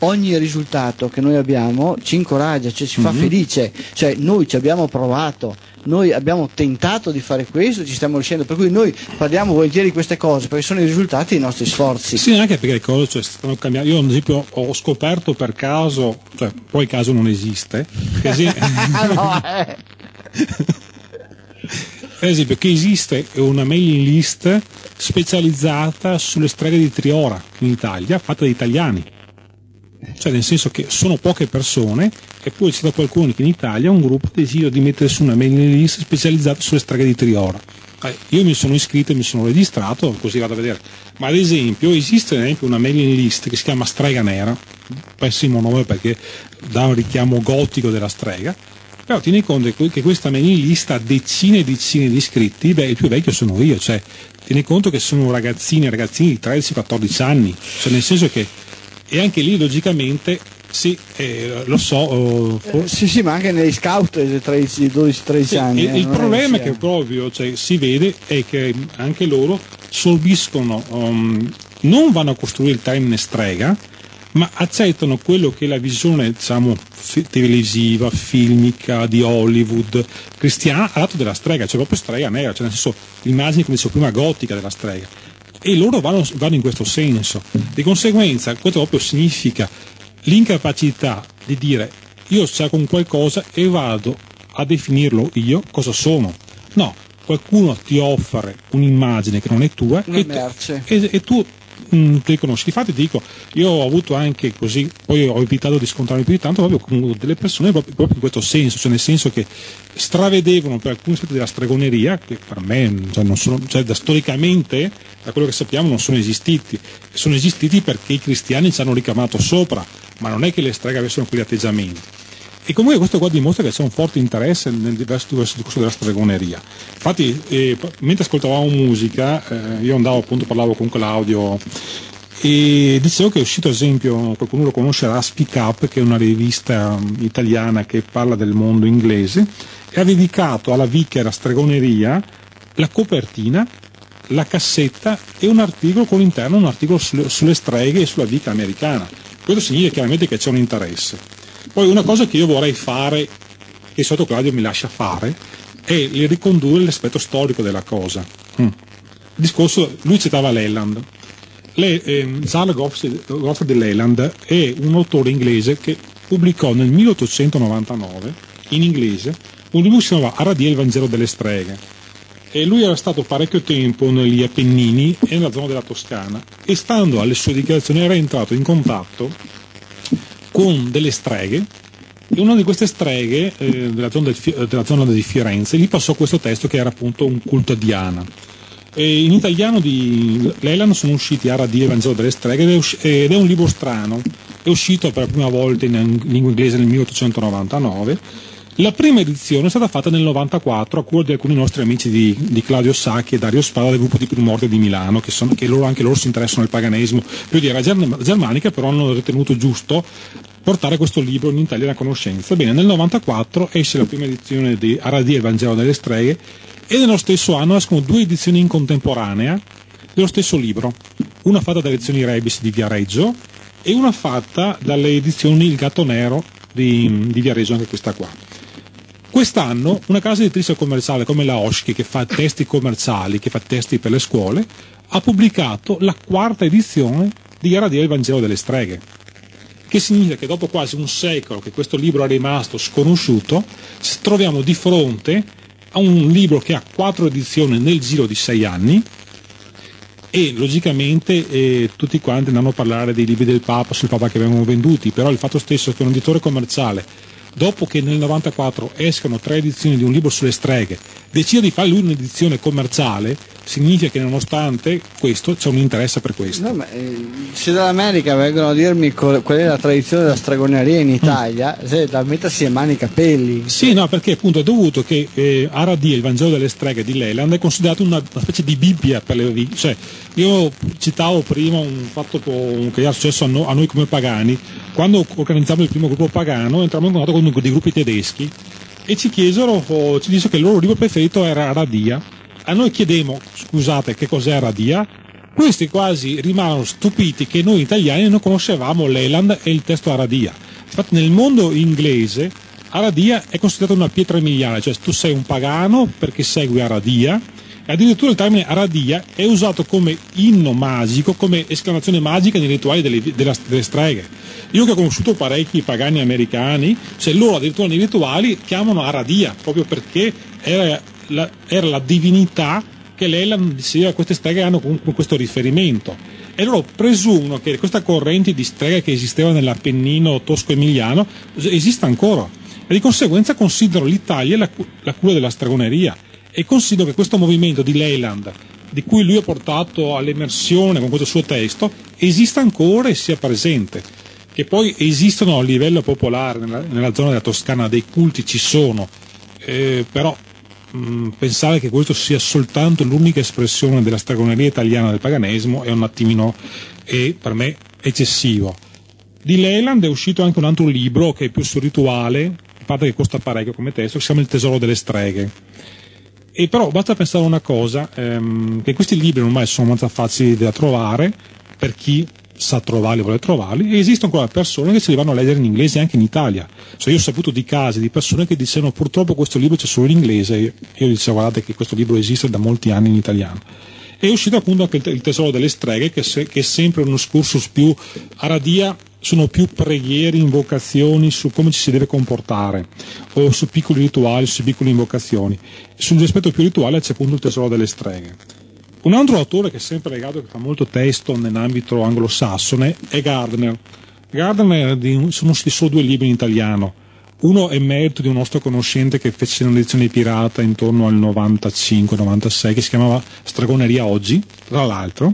Speaker 1: ogni risultato che noi abbiamo ci incoraggia, cioè ci fa felice, cioè noi ci abbiamo provato, noi abbiamo tentato di fare questo, ci stiamo riuscendo, per cui noi parliamo volentieri di queste cose perché sono i risultati dei nostri sforzi.
Speaker 2: Sì, anche perché le cose, cioè, stanno cambiando. Io ad esempio ho scoperto per caso, cioè poi caso non esiste, per esempio che esiste una mailing list specializzata sulle streghe di Triora in Italia, fatta da italiani. Cioè nel senso che sono poche persone, eppure c'è da qualcuno che in Italia un gruppo ha deciso di mettere su una mailing list specializzata sulle streghe di Triora. Io mi sono iscritto e mi sono registrato, così vado a vedere. Ma ad esempio esiste una mailing list che si chiama Strega Nera, pessimo nome perché dà un richiamo gotico della strega, però tieni conto che questa mailing list ha decine e decine di iscritti. Il più vecchio sono io, cioè tieni conto che sono ragazzini di 13-14 anni, cioè nel senso che, e anche lì logicamente sì, lo so.
Speaker 1: Sì, ma anche negli scout 12-13 anni.
Speaker 2: Il problema è che proprio, cioè, si vede è che anche loro sorbiscono, non vanno a costruire il termine strega, ma accettano quello che è la visione, diciamo, televisiva, filmica, di Hollywood, cristiana, al lato della strega, cioè proprio strega nera, cioè nel senso l'immagine, come dicevo prima, gotica della strega. E loro vanno in questo senso. Di conseguenza, questo proprio significa l'incapacità di dire io cerco un qualcosa e vado a definirlo io cosa sono. No, qualcuno ti offre un'immagine che non è tua e tu ti conosci. Infatti dico, io ho avuto anche così, poi ho evitato di scontrarmi più di tanto proprio con delle persone proprio in questo senso, cioè nel senso che stravedevano per alcuni aspetti della stregoneria che per me, cioè, non sono, cioè, storicamente, da quello che sappiamo, non sono esistiti. Sono esistiti perché i cristiani ci hanno ricamato sopra, ma non è che le streghe avessero quegli atteggiamenti. E comunque questo qua dimostra che c'è un forte interesse nel diverso discorso della stregoneria. Infatti, mentre ascoltavamo musica, io parlavo con Claudio e dicevo che è uscito, ad esempio, qualcuno lo conoscerà, Speak Up, che è una rivista italiana che parla del mondo inglese, e ha dedicato alla vichera stregoneria la copertina, la cassetta e un articolo con all'interno un articolo sulle streghe e sulla vita americana. Questo significa chiaramente che c'è un interesse. Poi una cosa che io vorrei fare, che sotto Claudio mi lascia fare, è ricondurre l'aspetto storico della cosa. Il discorso, lui citava Leland. Charles Godfrey Leland è un autore inglese che pubblicò nel 1899 in inglese un libro che si chiamava Aradia, il Vangelo delle streghe. E lui era stato parecchio tempo negli Appennini e nella zona della Toscana, e stando alle sue dichiarazioni era entrato in contatto con delle streghe, e una di queste streghe della zona di Firenze gli passò questo testo che era appunto un culto a Diana. E in italiano di Leland sono usciti Aradia, il Vangelo delle streghe, ed è un libro strano, è uscito per la prima volta in lingua inglese nel 1899. La prima edizione è stata fatta nel 94 a cura di alcuni nostri amici di Claudio Sacchi e Dario Spada del gruppo di Primordia di Milano, che anche loro si interessano al paganesimo più di era germanica, però hanno ritenuto giusto portare questo libro in italiana conoscenza. Bene, nel 94 esce la prima edizione di Aradia, il Vangelo delle streghe, e nello stesso anno escono 2 edizioni in contemporanea dello stesso libro, una fatta dalle edizioni Rebis di Viareggio e una fatta dalle edizioni Il Gatto Nero di Viareggio, anche questa qua. Quest'anno una casa editrice commerciale come la Oshki, che fa testi commerciali, che fa testi per le scuole, ha pubblicato la 4ª edizione di Aradia, il Vangelo delle streghe, che significa che dopo quasi un secolo che questo libro è rimasto sconosciuto, ci troviamo di fronte a un libro che ha 4 edizioni nel giro di 6 anni, e logicamente tutti quanti andranno a parlare dei libri del Papa, sul Papa che vengono venduti, però il fatto stesso che un editore commerciale, dopo che nel 94 escono 3 edizioni di un libro sulle streghe, decide di fare lui un'edizione commerciale, significa che nonostante questo c'è un interesse per questo.
Speaker 1: No, ma, se dall'America vengono a dirmi qual è la tradizione della stregoneria in Italia, da mettersi le mani i capelli.
Speaker 2: Sì, no, perché appunto è dovuto che Aradia, il Vangelo delle streghe di Leland, è considerato una specie di Bibbia per le cioè, io citavo prima un fatto che era successo a noi come pagani. Quando organizzavamo il primo gruppo pagano entravamo in contatto con dei gruppi tedeschi e ci dissero che il loro libro preferito era Aradia. A noi chiedemmo, scusate, che cos'è Aradia? Questi quasi rimasero stupiti che noi italiani non conoscevamo l'Eland e il testo Aradia. Infatti nel mondo inglese Aradia è considerata una pietra miliare, cioè tu sei un pagano perché segui Aradia, e addirittura il termine Aradia è usato come inno magico, come esclamazione magica nei rituali delle streghe. Io che ho conosciuto parecchi pagani americani, cioè loro addirittura nei rituali chiamano Aradia, proprio perché era la divinità che l'Eland diceva queste streghe hanno comunque questo riferimento. E loro presumono che questa corrente di streghe che esisteva nell'Appennino tosco-emiliano esista ancora. E di conseguenza considerano l'Italia la cura della stregoneria. E considero che questo movimento di Leyland, di cui lui ha portato all'emersione con questo suo testo, esista ancora e sia presente. Che poi esistono a livello popolare nella zona della Toscana dei culti, ci sono, però pensare che questo sia soltanto l'unica espressione della stregoneria italiana del paganesimo è un attimino, per me, eccessivo. Di Leyland è uscito anche un altro libro che è più sul rituale, a parte che costa parecchio come testo, che si chiama Il tesoro delle streghe. E però basta pensare a una cosa, che questi libri ormai sono abbastanza facili da trovare per chi sa trovarli, vuole trovarli, e esistono ancora persone che se li vanno a leggere in inglese anche in Italia. Cioè io ho saputo di casi di persone che dicevano purtroppo questo libro c'è solo in inglese, e io dicevo guardate che questo libro esiste da molti anni in italiano. È uscito appunto anche il tesoro delle streghe, che è sempre uno excursus più Aradia, sono più preghiere, invocazioni su come ci si deve comportare, o su piccoli rituali, su piccole invocazioni. Sull'aspetto più rituale c'è appunto il tesoro delle streghe. Un altro autore che è sempre legato, che fa molto testo nell'ambito anglosassone, è Gardner. Gardner sono usciti solo 2 libri in italiano. Uno è merito di un nostro conoscente che fece un'edizione pirata intorno al 95-96, che si chiamava Stregoneria Oggi, tra l'altro,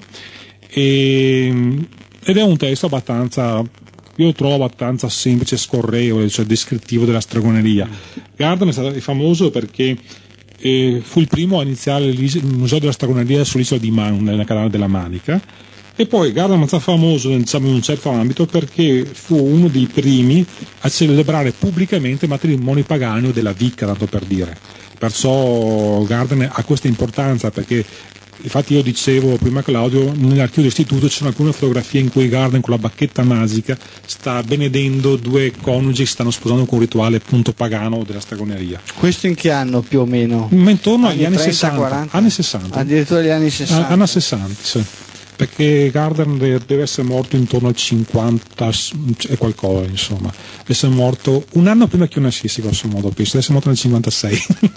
Speaker 2: ed è un testo abbastanza, io lo trovo abbastanza semplice e scorrevole, cioè descrittivo della stregoneria. Gardner è stato famoso perché fu il primo a iniziare il Museo della Stregoneria sull'isola di Man, nel canale della Manica, e poi Gardner è stato famoso, diciamo, in un certo ambito perché fu uno dei primi a celebrare pubblicamente i matrimoni pagani o della Vicca, tanto per dire. Perciò Gardner ha questa importanza, perché infatti io dicevo prima Claudio, nell'archivio dell'istituto ci sono alcune fotografie in cui Gardner con la bacchetta magica sta benedendo 2 coniugi che si stanno sposando con un rituale appunto pagano della stregoneria.
Speaker 1: Questo in che anno più o meno?
Speaker 2: Intorno agli anni
Speaker 1: 30,
Speaker 2: 60.
Speaker 1: 40?
Speaker 2: Anni 60.
Speaker 1: Addirittura gli anni 60.
Speaker 2: Anni 60, sì. Perché Gardner deve essere morto intorno al 50 e qualcosa, insomma. Deve essere morto un anno prima che io nascessi, grosso modo, penso. Deve essere morto nel 56.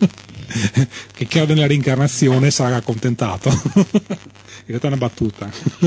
Speaker 2: Che credo nella reincarnazione sarà accontentato. In realtà è una battuta.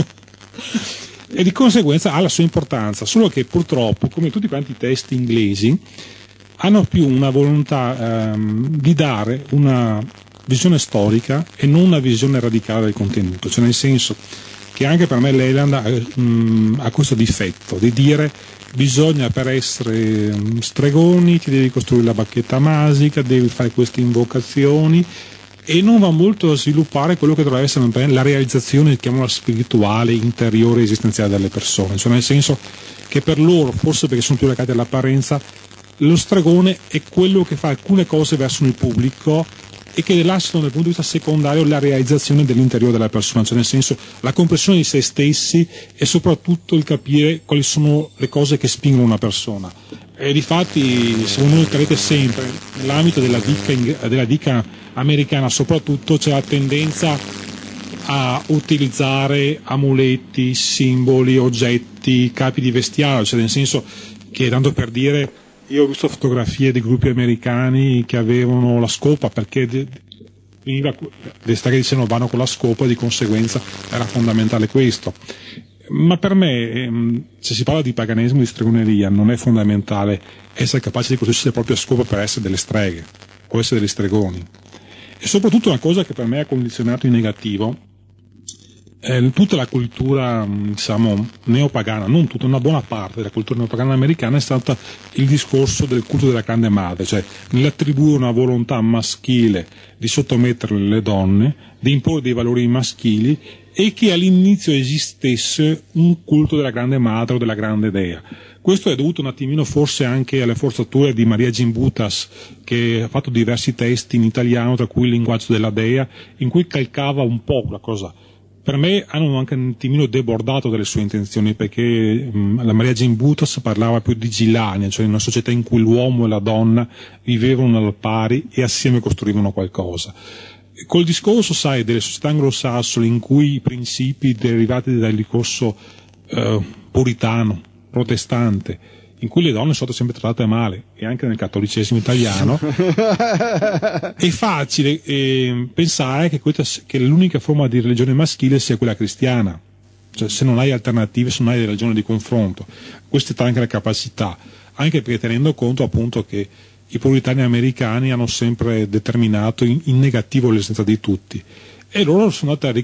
Speaker 2: E di conseguenza ha la sua importanza, solo che purtroppo, come tutti quanti i testi inglesi, hanno più una volontà di dare una visione storica e non una visione radicale del contenuto, cioè nel senso che anche per me Leyland ha questo difetto di dire bisogna, per essere stregoni ti devi costruire la bacchetta magica, devi fare queste invocazioni, e non va molto a sviluppare quello che dovrebbe essere la realizzazione, chiamiamola spirituale, interiore, esistenziale delle persone, cioè nel senso che per loro, forse perché sono più legati all'apparenza, lo stregone è quello che fa alcune cose verso il pubblico e che lasciano dal punto di vista secondario la realizzazione dell'interiore della persona, cioè nel senso la comprensione di se stessi e soprattutto il capire quali sono le cose che spingono una persona. E difatti, se voi capite sempre, nell'ambito della Wicca americana soprattutto c'è la tendenza a utilizzare amuletti, simboli, oggetti, capi di vestiario, cioè nel senso che, tanto per dire, io ho visto fotografie di gruppi americani che avevano la scopa, perché le streghe dicevano vanno con la scopa e di conseguenza era fondamentale questo. Ma per me, se si parla di paganesimo, di stregoneria, non è fondamentale essere capaci di costruirsi la propria scopa per essere delle streghe o essere degli stregoni. E soprattutto una cosa che per me ha condizionato in negativo tutta la cultura, diciamo, neopagana, non tutta, una buona parte della cultura neopagana americana è stata il discorso del culto della grande madre, cioè nell'attribuire una volontà maschile di sottomettere le donne, di imporre dei valori maschili, e che all'inizio esistesse un culto della grande madre o della grande dea. Questo è dovuto un attimino forse anche alle forzature di Maria Gimbutas, che ha fatto diversi testi in italiano, tra cui il linguaggio della dea, in cui calcava un po' la cosa. per me hanno anche un attimino debordato delle sue intenzioni, perché la Maria Jane Butos parlava più di Gilania, cioè in una società in cui l'uomo e la donna vivevano al pari e assieme costruivano qualcosa. Col discorso, sai, delle società anglosassone in cui i principi derivati dal discorso puritano, protestante, in cui le donne sono sempre trattate male, e anche nel cattolicesimo italiano, è facile pensare che l'unica forma di religione maschile sia quella cristiana, cioè se non hai alternative, se non hai religione di confronto. Questa è anche la capacità, anche perché tenendo conto appunto che i puritani americani hanno sempre determinato in negativo l'esistenza di tutti, e loro sono andati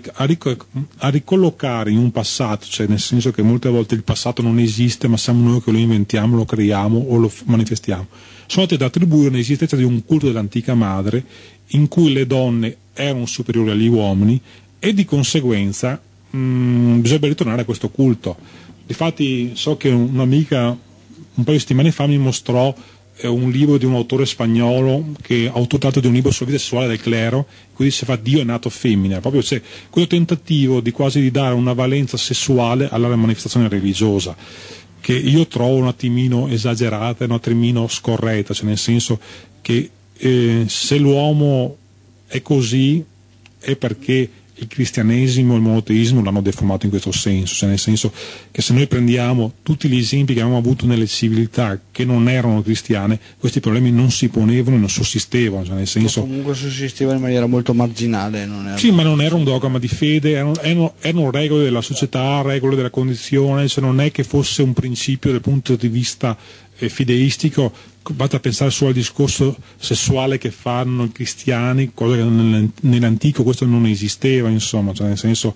Speaker 2: a ricollocare in un passato, cioè nel senso che molte volte il passato non esiste, ma siamo noi che lo inventiamo, lo creiamo o lo manifestiamo. Sono andati ad attribuire l'esistenza di un culto dell'antica madre in cui le donne erano superiori agli uomini, e di conseguenza bisogna ritornare a questo culto. Difatti so che un'amica un paio di settimane fa mi mostrò un libro di un autore spagnolo che ha autorato di un libro sulla vita sessuale del clero, quindi si fa Dio è nato femmina, proprio c'è quello tentativo di quasi di dare una valenza sessuale alla manifestazione religiosa, che io trovo un attimino esagerata e un attimino scorretta, cioè nel senso che se l'uomo è così è perché il cristianesimo e il monoteismo l'hanno deformato in questo senso, cioè nel senso che se noi prendiamo tutti gli esempi che abbiamo avuto nelle civiltà che non erano cristiane, questi problemi non si ponevano e non sussistevano, cioè nel senso,
Speaker 1: o comunque sussistevano in maniera molto marginale, non era...
Speaker 2: Sì, ma non era un dogma di fede, erano regole della società, regole della condizione, cioè non è che fosse un principio dal punto di vista fideistico. Basta pensare solo al discorso sessuale che fanno i cristiani, cosa che nell'antico questo non esisteva, insomma, cioè nel senso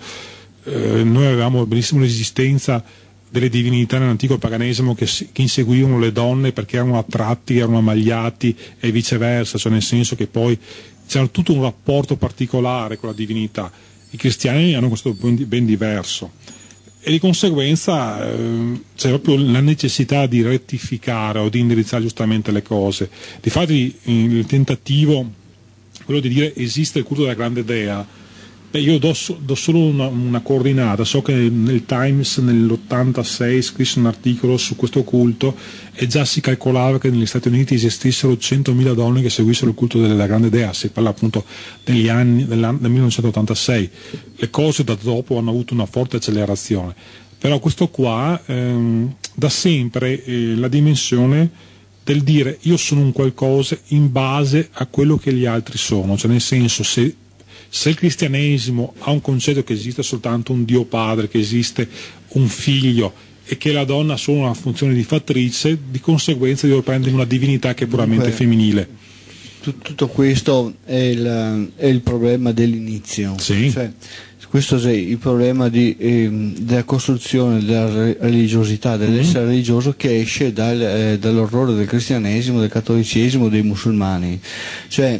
Speaker 2: noi avevamo benissimo l'esistenza delle divinità nell'antico paganesimo che inseguivano le donne perché erano attratti, erano ammagliati e viceversa, cioè nel senso che poi c'era tutto un rapporto particolare con la divinità. I cristiani hanno questo ben diverso. E di conseguenza c'è proprio la necessità di rettificare o di indirizzare giustamente le cose. Difatti il tentativo, quello di dire esiste il culto della grande dea, io do solo una coordinata. So che nel Times nell'86 scrisse un articolo su questo culto e già si calcolava che negli Stati Uniti esistessero 100.000 donne che seguissero il culto della grande dea. Si parla appunto degli anni del 1986. Le cose da dopo hanno avuto una forte accelerazione, però questo qua da sempre la dimensione del dire io sono un qualcosa in base a quello che gli altri sono, cioè nel senso se il cristianesimo ha un concetto che esiste soltanto un Dio Padre, che esiste un figlio e che la donna ha solo una funzione di fattrice, di conseguenza devo prendere una divinità che è puramente femminile.
Speaker 1: Tutto questo è il problema dell'inizio.
Speaker 2: Sì.
Speaker 1: Cioè, questo è il problema della costruzione della religiosità, dell'essere religioso, che esce dall'orrore del cristianesimo, del cattolicesimo, dei musulmani. Cioè,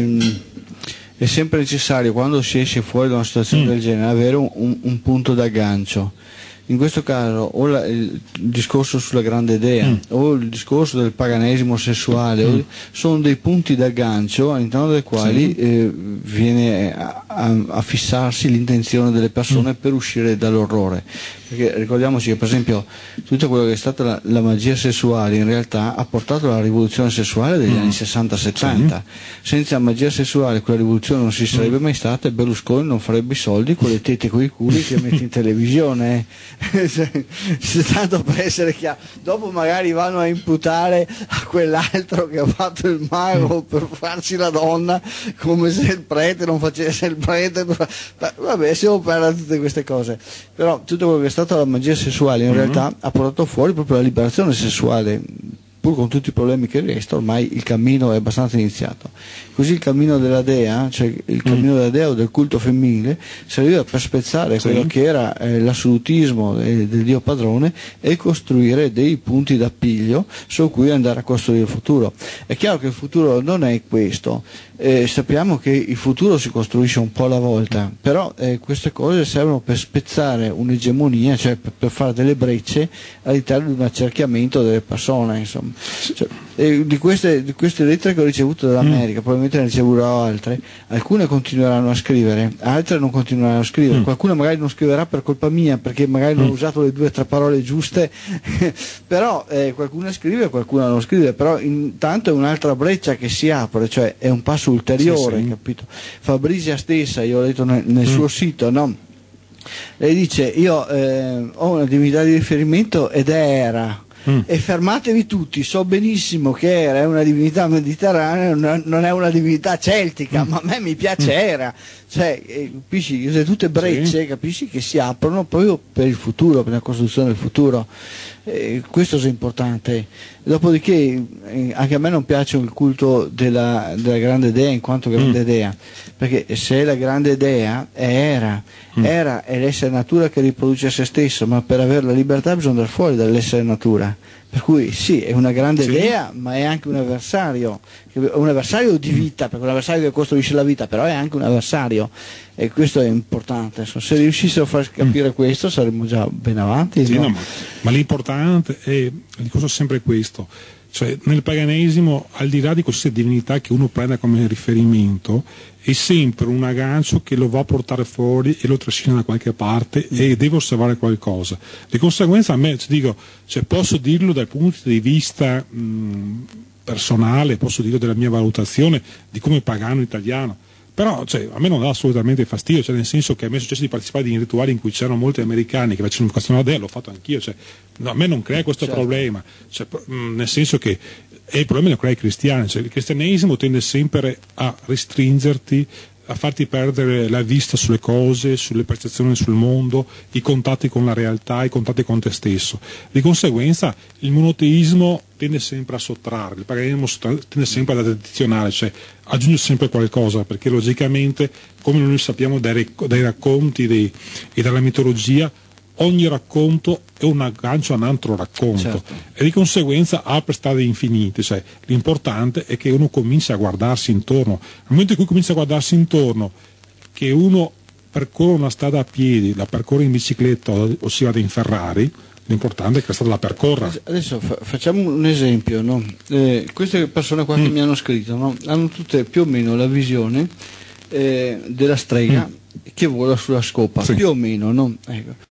Speaker 1: è sempre necessario, quando si esce fuori da una situazione del genere, avere un punto d'aggancio. In questo caso o il discorso sulla grande dea o il discorso del paganesimo sessuale sono dei punti d'aggancio all'interno dei quali viene a fissarsi l'intenzione delle persone per uscire dall'orrore. Perché ricordiamoci che per esempio tutto quello che è stata la magia sessuale in realtà ha portato alla rivoluzione sessuale degli anni 60-70. Senza magia sessuale quella rivoluzione non si sarebbe mai stata e Berlusconi non farebbe i soldi con le tette e con i culi che mette in televisione. Tanto per essere chiaro, dopo magari vanno a imputare a quell'altro che ha fatto il mago per farci la donna, come se il prete non facesse il prete. Vabbè, siamo per tutte queste cose, però tutto quello che è stata la magia sessuale in realtà ha portato fuori proprio la liberazione sessuale, pur con tutti i problemi che resta. Ormai il cammino è abbastanza iniziato. Così il cammino della dea, cioè il cammino della dea o del culto femminile, serviva per spezzare quello che era l'assolutismo del Dio padrone e costruire dei punti d'appiglio su cui andare a costruire il futuro. È chiaro che il futuro non è questo. Sappiamo che il futuro si costruisce un po' alla volta, però queste cose servono per spezzare un'egemonia, cioè per fare delle brecce all'interno di un accerchiamento delle persone, insomma. Cioè, di queste lettere che ho ricevuto dall'America, probabilmente ne riceverò altre, alcune continueranno a scrivere, altre non continueranno a scrivere, qualcuna magari non scriverà per colpa mia, perché magari non ho usato le 2 o 3 parole giuste, però qualcuna scrive e qualcuna non scrive, però intanto è un'altra breccia che si apre, cioè è un passo ulteriore, capito? Fabrizia stessa, io ho letto nel suo sito, no? Lei dice: io ho una divinità di riferimento ed è Era. E fermatevi tutti, so benissimo che Era è una divinità mediterranea, non è una divinità celtica, ma a me mi piace Era, cioè capisci, tutte brecce, capisci, che si aprono proprio per il futuro, per la costruzione del futuro. Questo è importante. Dopodiché anche a me non piace il culto della grande dea in quanto grande dea, perché se la grande dea è Era, Era è l'essere natura che riproduce se stesso, ma per avere la libertà bisogna andare fuori dall'essere natura, per cui sì, è una grande dea, ma è anche un avversario di vita, perché un avversario che costruisce la vita, però è anche un avversario, e questo è importante. Se riuscissero a far capire questo saremmo già ben avanti.
Speaker 2: Sì,
Speaker 1: no?
Speaker 2: No, ma l'importante è, dico sempre questo, cioè nel paganesimo, al di là di queste divinità che uno prende come riferimento, è sempre un aggancio che lo va a portare fuori e lo trascina da qualche parte e deve osservare qualcosa. Di conseguenza a me, posso dirlo dal punto di vista personale, posso dirlo della mia valutazione di come pagano italiano, però a me non dà assolutamente fastidio, nel senso che a me è successo di partecipare in rituali in cui c'erano molti americani che facevano invocazione alla dea, l'ho fatto anch'io, a me non crea questo problema, nel senso che il problema lo crea i cristiani, il cristianesimo tende sempre a restringerti, a farti perdere la vista sulle cose, sulle percezioni sul mondo, i contatti con la realtà, i contatti con te stesso. Di conseguenza il monoteismo tende sempre a sottrarre, il paganesimo tende sempre ad addizionare, aggiunge sempre qualcosa, perché logicamente, come noi sappiamo dai racconti e dalla mitologia, ogni racconto è un aggancio a un altro racconto, e di conseguenza apre strade infinite. L'importante è che uno cominci a guardarsi intorno. Nel momento in cui comincia a guardarsi intorno, che uno percorre una strada a piedi, la percorre in bicicletta o si vada in Ferrari, l'importante è che la strada la percorra.
Speaker 1: Adesso facciamo un esempio, no? Queste persone qua che mi hanno scritto, no? Hanno tutte più o meno la visione della strega che vola sulla scopa, più o meno, no? Ecco.